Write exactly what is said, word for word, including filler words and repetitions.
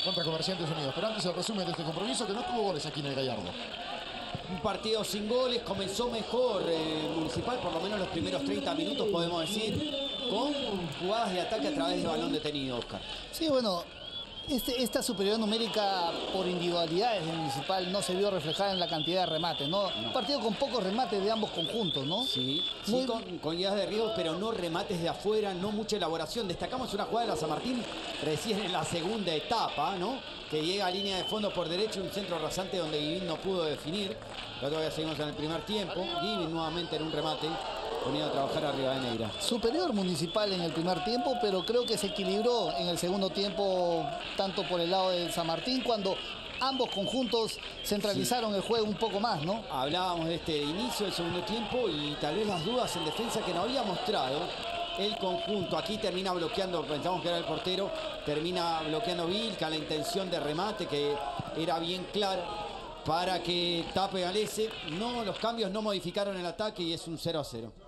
contra Comerciantes Unidos. Pero antes el resumen de este compromiso, que no tuvo goles aquí en el Gallardo. Un partido sin goles, comenzó mejor eh, Municipal, por lo menos los primeros treinta minutos podemos decir, con jugadas de ataque a través de balón detenido, Oscar. Sí, bueno, este, esta superioridad numérica por individualidades de Municipal no se vio reflejada en la cantidad de remates, ¿no? no. Un partido con pocos remates de ambos conjuntos, ¿no? Sí, Muy... sí con, con llegadas de riesgo, pero no remates de afuera, no mucha elaboración. Destacamos una jugada de la San Martín recién en la segunda etapa, ¿no? Que llega a línea de fondo por derecho, un centro rasante donde Guivín no pudo definir. Pero todavía seguimos en el primer tiempo. Guivín nuevamente en un remate, poniendo a trabajar a Rivadeneira. Superior Municipal en el primer tiempo, pero creo que se equilibró en el segundo tiempo, tanto por el lado de San Martín, cuando ambos conjuntos centralizaron sí. el juego un poco más, ¿no? Hablábamos de este inicio del segundo tiempo y tal vez las dudas en defensa que nos había mostrado el conjunto. Aquí termina bloqueando, pensamos que era el portero, termina bloqueando Vilca, la intención de remate que era bien clara para que tape Galese. No, los cambios no modificaron el ataque y es un cero a cero.